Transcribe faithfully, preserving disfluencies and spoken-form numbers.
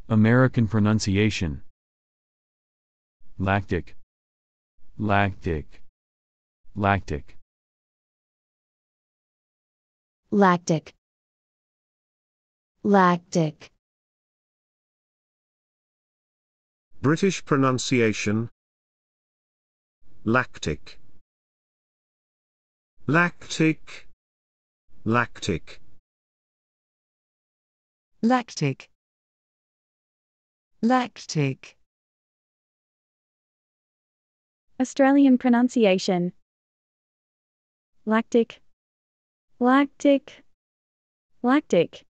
American pronunciation. Lactic. Lactic. Lactic. Lactic. Lactic. British pronunciation. Lactic. Lactic. Lactic. Lactic. Lactic. Australian pronunciation. Lactic. Lactic. Lactic.